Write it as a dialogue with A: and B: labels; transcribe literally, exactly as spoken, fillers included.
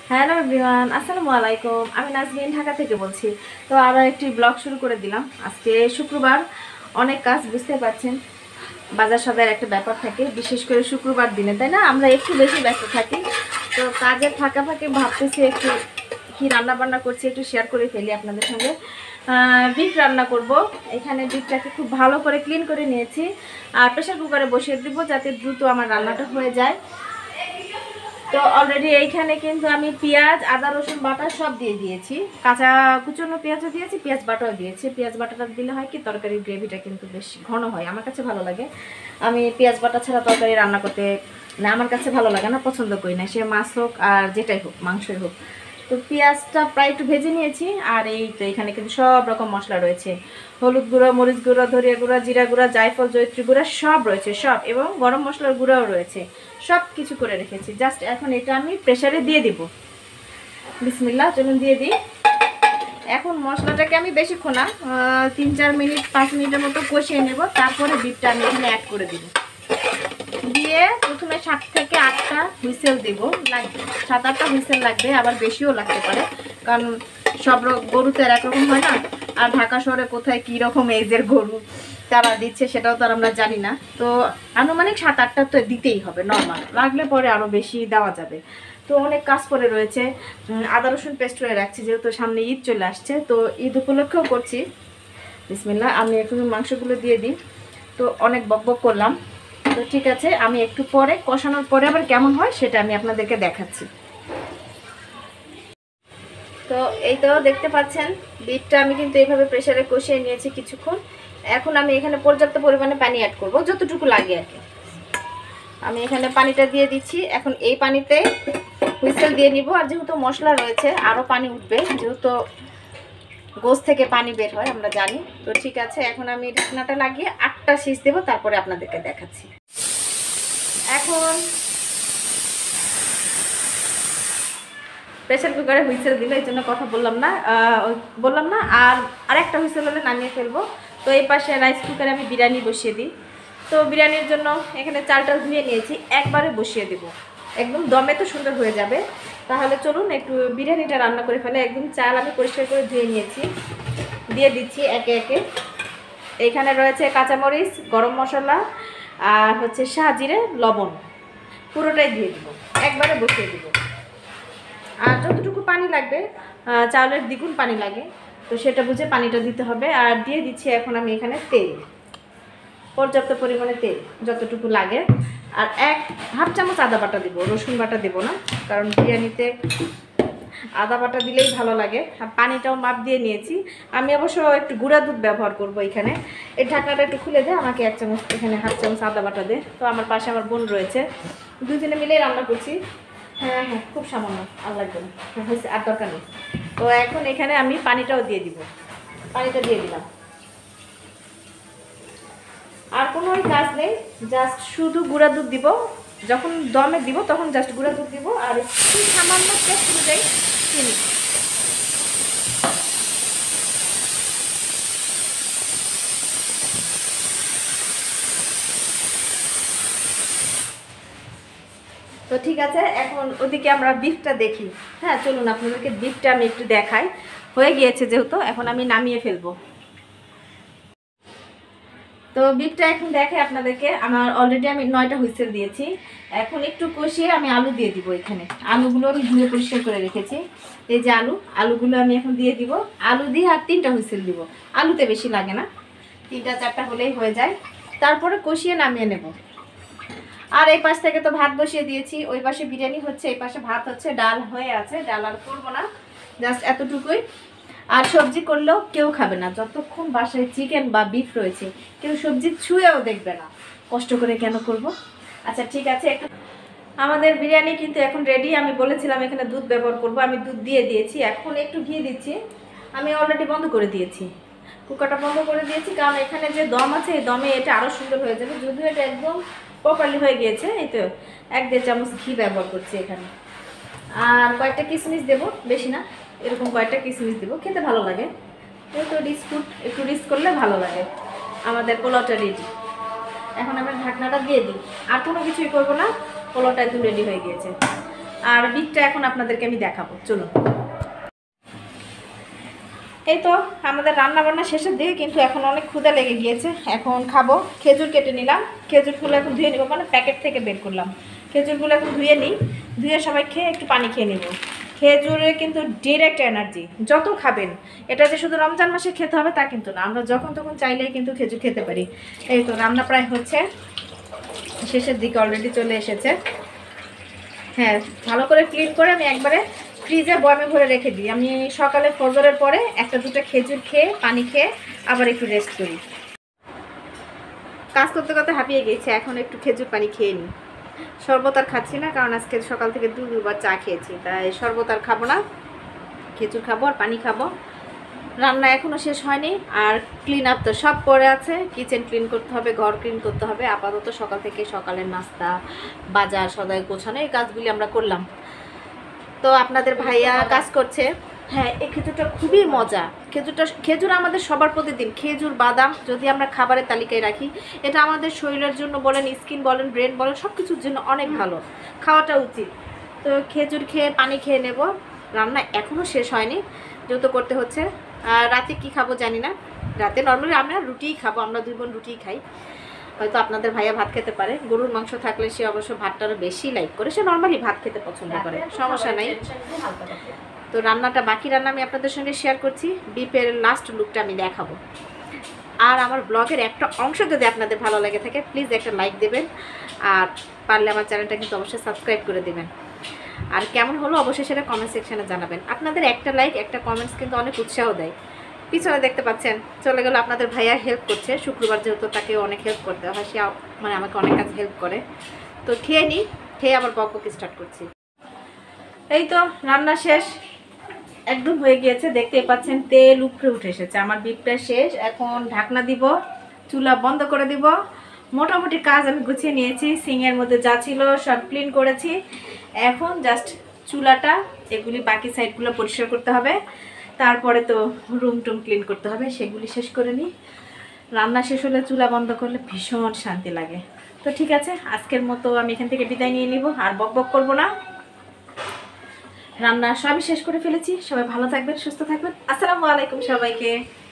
A: Hello everyone, আসসালামু আলাইকুম। আমি নাজমিন ঢাকা থেকে বলছি। তো আরও একটি ব্লগ শুরু করে দিলাম। আজকে শুক্রবার, অনেক কাজ, বুঝতে পারছেন, বাজার সদার একটা ব্যাপার থাকে, বিশেষ করে শুক্রবার দিনে, তাই না? আমরা একটু বেশি ব্যস্ত থাকি। তো কাজের ফাঁকা ফাঁকে ভাবতেছি একটু কী রান্না বান্না করছি একটু শেয়ার করে ফেলি আপনাদের সঙ্গে। বিফ রান্না করব। এখানে বিফটাকে খুব ভালো করে ক্লিন করে নিয়েছি আর প্রেশার কুকারে বসিয়ে দিব যাতে দ্রুত আমার রান্নাটা হয়ে যায়। তো অলরেডি এইখানে কিন্তু আমি পেঁয়াজ, আদা, রসুন বাটা সব দিয়ে দিয়েছি, কাঁচা কুচনো পেঁয়াজও দিয়েছি, পেঁয়াজ বাটাও দিয়েছি। পেঁয়াজ বাটাটা দিলে হয় কি, তরকারির গ্রেভিটা কিন্তু বেশ ঘন হয়, আমার কাছে ভালো লাগে। আমি পেঁয়াজ বাটা ছাড়া তরকারি রান্না করতে না, আমার কাছে ভালো লাগে না, পছন্দ করি না, সে মাছ হোক আর যেটাই হোক, মাংসই হোক। তো পেঁয়াজটা প্রায় একটু ভেজে নিয়েছি আর এই তো এখানে কিন্তু সব রকম মশলা রয়েছে, হলুদ গুঁড়ো, মরিচ গুঁড়ো, ধনিয়া গুঁড়া, জিরা গুঁড়া, জায়ফল, জয়ত্রী গুঁড়া সব রয়েছে, সব, এবং গরম মশলার গুঁড়াও রয়েছে, সব কিছু করে রেখেছি। জাস্ট এখন এটা আমি প্রেসারে দিয়ে দিব। বিসমিল্লাহ, চলুন দিয়ে দিই। এখন মশলাটাকে আমি বেশিক্ষণ না, তিন চার মিনিট পাঁচ মিনিটের মতো কষিয়ে নেব, তারপরে বিটটা আমি এখানে অ্যাড করে দিব। দিয়ে প্রথমে সাত থেকে আটটা হুইসেল দিব, লাগবে সাত আটটা হুইসেল লাগবে, আবার বেশিও লাগতে পারে, কারণ সব গরু তো একরকম হয় না, আর ঢাকা শহরে কোথায় কী রকম এজের গরু তারা দিচ্ছে সেটাও তো আর আমরা জানি না। তো আনুমানিক সাত আটটা তো দিতেই হবে, নর্মাল লাগলে পরে আরও বেশি দেওয়া যাবে। তো অনেক কাজ করে রয়েছে, আদা রসুন পেস্ট করে রাখছি, যেহেতু সামনে ঈদ চলে আসছে, তো ঈদ উপলক্ষেও করছি। বিসমিল্লাহ, আমি এখন মাংসগুলো দিয়ে দিই। তো অনেক বক বক করলাম, তো ঠিক আছে, আমি একটু পরে কষানোর পরে আবার কেমন হয় সেটা আমি আপনাদেরকে দেখাচ্ছি। তো এই তো দেখতে পাচ্ছেন, বিটটা আমি কিন্তু এইভাবে প্রেসারে কষিয়ে নিয়েছি কিছুক্ষণ। এখন আমি এখানে পর্যাপ্ত পরিমাণে পানি অ্যাড করব, যতটুকু লাগে আর কি। আমি এখানে পানিটা দিয়ে দিচ্ছি। এখন এই পানিতে হুইসেল দিয়ে নিব, আর যেহেতু মশলা রয়েছে আরও পানি উঠবে, যেহেতু গোস থেকে পানি বের হয় আমরা জানি। তো ঠিক আছে, এখন আমি ঢাকনাটা লাগিয়ে আটটা সিজ দেবো, তারপরে আপনাদেরকে দেখাচ্ছি। এখন প্রেসার কুকারে হুইসেল দিল, এই জন্য কথা বললাম না বললাম না আর আরেকটা হুইসেল হলে নামিয়ে ফেলবো। তো এই পাশে রাইস কুকারে আমি বিরিয়ানি বসিয়ে দিই। তো বিরিয়ানির জন্য এখানে চালটা ধুয়ে নিয়েছি, একবারে বসিয়ে দেব, একদম দমে তো সুন্দর হয়ে যাবে। তাহলে চলুন একটু বিরিয়ানিটা রান্না করে ফেলে। একদম চাল আমি পরিষ্কার করে ধুয়ে নিয়েছি, দিয়ে দিচ্ছি একে একে। এখানে রয়েছে কাঁচামরিচ, গরম মশলা আর হচ্ছে শাহজিরে, লবণ, পুরোটাই দিয়ে দিব, একবারে বসিয়ে দিব। আর যতটুকু পানি লাগবে, চাউলের দ্বিগুণ পানি লাগে, তো সেটা বুঝে পানিটা দিতে হবে। আর দিয়ে দিচ্ছি এখন আমি এখানে তেল, পর্যাপ্ত পরিমাণে তেল, যতটুকু লাগে। আর এক হাফ চামচ আদা বাটা দিব, রসুন বাটা দেবো না, কারণ বিরিয়ানিতে আদা বাটা দিলেই ভালো লাগে। আর পানিটাও মাপ দিয়ে নিয়েছি। আমি অবশ্য একটু গুঁড়া দুধ ব্যবহার করব এখানে। এই ঢাকনাটা একটু খুলে দে, আমাকে এক চামচ এখানে হাফ চামচ আদা বাটা দে। তো আমার পাশে আমার বোন রয়েছে, দুজনে মিলেই রান্না করছি। হ্যাঁ হ্যাঁ, খুব সামান্য, আর লাগবে না, হয়েছে, আর দরকার নেই। তো এখন এখানে আমি পানিটাও দিয়ে দিব, পানিটা দিয়ে দিলাম। আর কোনো কাজ নেই, জাস্ট শুধু গুঁড়া দুধ দিব, যখন দমে দিব তখন জাস্ট গুঁড়া দুধ দিব, আর একটু সামান্য টেস্ট অনুযায়ী চিনি। তো ঠিক আছে, এখন ওদিকে আমরা বিফটা দেখি। হ্যাঁ চলুন, আপনাদেরকে বিফটা আমি একটু দেখাই। হয়ে গিয়েছে যেহেতু, এখন আমি নামিয়ে ফেলবো। তো বিফটা এখন দেখে আপনাদেরকে, আমার অলরেডি আমি নয়টা হুইসেল দিয়েছি। এখন একটু কষিয়ে আমি আলু দিয়ে দিব। এখানে আলুগুলো আমি ধুয়ে পরিষ্কার করে রেখেছি, এই যে আলু, আলুগুলো আমি এখন দিয়ে দিব। আলু দিয়ে আর তিনটা হুইসেল দিব, আলুতে বেশি লাগে না, তিনটা চারটা হলেই হয়ে যায়। তারপরে কষিয়ে নামিয়ে নেব। আর এই পাশ থেকে তো ভাত বসিয়ে দিয়েছি, ওই পাশে বিরিয়ানি হচ্ছে, এই পাশে ভাত হচ্ছে, ডাল হয়ে আছে, ডাল আর করবো না, জাস্ট এতটুকুই। আর সবজি করলেও কেউ খাবে না, যতক্ষণ বাসায় চিকেন বা বিফ রয়েছে কেউ সবজি ছুঁয়েও দেখবে না, কষ্ট করে কেন করব। আচ্ছা ঠিক আছে, একটু আমাদের বিরিয়ানি কিন্তু এখন রেডি। আমি বলেছিলাম এখানে দুধ ব্যবহার করব, আমি দুধ দিয়ে দিয়েছি, এখন একটু ঘি দিচ্ছি। আমি অলরেডি বন্ধ করে দিয়েছি, কুকারটা বন্ধ করে দিয়েছি, কারণ এখানে যে দম আছে এই দমে এটা আরও সুন্দর হয়ে যাবে। যদিও এটা একদম প্রপারলি হয়ে গিয়েছে, এই তো এক দেড় চামচ ঘি ব্যবহার করছি এখানে। আর কয়েকটা কিশমিশ দেবো, বেশি না, এরকম কয়েকটা কিশমিশ দেবো, খেতে ভালো লাগে। যেহেতু রিচ ফুড, একটু রিচ করলে ভালো লাগে। আমাদের পোলাওটা রেডি, এখন আমরা ঢাকনাটা দিয়ে দিই, আর কোনো কিছুই করবো না, পোলাওটা একদম রেডি হয়ে গিয়েছে। আর বিটটা এখন আপনাদেরকে আমি দেখাবো, চলুন। এই তো আমাদের রান্না বান্না শেষের দিকে, কিন্তু এখন অনেক ক্ষুধা লেগে গিয়েছে, এখন খাবো। খেজুর কেটে নিলাম, খেজুরগুলো এখন ধুয়ে নিব, মানে প্যাকেট থেকে বের করলাম। খেজুরগুলো এখন ধুয়ে নিই, ধুয়ে সবাই খেয়ে একটু পানি খেয়ে নেব। খেজুরে কিন্তু ডিরেক্ট এনার্জি, যত খাবেন। এটা যে শুধু রমজান মাসে খেতে হবে তা কিন্তু না, আমরা যখন তখন চাইলেই কিন্তু খেজুর খেতে পারি। এই তো রান্না প্রায় হচ্ছে, শেষের দিকে অলরেডি চলে এসেছে। হ্যাঁ, ভালো করে ক্লিন করে আমি একবারে ফ্রিজে বয়ামে ভরে রেখে দিই। আমি সকালে ফজরের পরে একটা দুটো খেজুর খেয়ে পানি খেয়ে আবার একটু রেস্ট করি। কাজ করতে করতে হাঁপিয়ে গেছে, এখন একটু খেজুর পানি খেয়ে নিই। শরবত আর খাচ্ছি না, কারণ আজকে সকাল থেকে দু দুবার চা খেয়েছি, তাই শরবত আর খাবো না, খেজুর খাবো আর পানি খাবো। রান্না এখনও শেষ হয়নি, আর ক্লিন আপ তো সব পড়ে আছে। কিচেন ক্লিন করতে হবে, ঘর ক্লিন করতে হবে। আপাতত সকাল থেকে সকালের নাস্তা, বাজার সদাই গোছানো, এই কাজগুলি আমরা করলাম। তো আপনাদের ভাইয়া কাজ করছে। হ্যাঁ, এই খেজুরটা খুবই মজা। খেজুরটা খেজুর আমাদের সবার প্রতিদিন, খেজুর বাদাম যদি আমরা খাবারের তালিকায় রাখি, এটা আমাদের শরীরের জন্য বলেন, স্কিন বলেন, ব্রেন বলেন, সব কিছুর জন্য অনেক ভালো, খাওয়াটা উচিত। তো খেজুর খেয়ে পানি খেয়ে নেব। রান্না এখনও শেষ হয়নি, যেহেতু করতে হচ্ছে। আর রাতে কি খাবো জানি না, রাতে নর্মালি আমরা রুটিই খাবো, আমরা দুই বোন রুটিই খাই। হয়তো আপনাদের ভাইয়া ভাত খেতে পারে, গরুর মাংস থাকলে সে অবশ্য ভাতটারও বেশি লাইক করে, সে নর্মালি ভাত খেতে পছন্দ করে, সমস্যা নাই। তো রান্নাটা, বাকি রান্না আমি আপনাদের সঙ্গে শেয়ার করছি, বিফের লাস্ট লুকটা আমি দেখাবো। আর আমার ব্লগের একটা অংশ যদি আপনাদের ভালো লাগে থাকে, প্লিজ একটা লাইক দেবেন, আর পারলে আমার চ্যানেলটা কিন্তু অবশ্যই সাবস্ক্রাইব করে দেবেন। আর কেমন হলো অবশ্যই সেটা কমেন্ট সেকশানে জানাবেন। আপনাদের একটা লাইক, একটা কমেন্টস কিন্তু অনেক উৎসাহ দেয়। পিছনে দেখতে পাচ্ছেন চলে গেল আপনাদের ভাইয়া হেল্প করছে, শুক্রবার যেহেতু তাকে অনেক হেল্প করতে হয়, সে মানে আমাকে অনেক কাজ হেল্প করে। তো খেয়ে নিই, খেয়ে আবার বক বক স্টার্ট করছি। এই তো রান্না শেষ, একদম হয়ে গিয়েছে, দেখতেই পাচ্ছেন তেল উপরে উঠে এসেছে। আমার বিপটা শেষ, এখন ঢাকনা দিব, চুলা বন্ধ করে দিব। মোটামুটি কাজ আমি গুছিয়ে নিয়েছি, সিংয়ের মধ্যে যা ছিল সব ক্লিন করেছি। এখন জাস্ট চুলাটা, এগুলি বাকি সাইডগুলো পরিষ্কার করতে হবে, তারপরে তো রুম টুম ক্লিন করতে হবে, সেগুলি শেষ করে নিই। রান্না শেষ হলে চুলা বন্ধ করলে ভীষণ শান্তি লাগে। তো ঠিক আছে, আজকের মতো আমি এখান থেকে বিদায় নিয়ে নিব, আর বক বক করবো না। রান্না সবই শেষ করে ফেলেছি। সবাই ভালো থাকবেন, সুস্থ থাকবেন। আসসালামু আলাইকুম সবাইকে।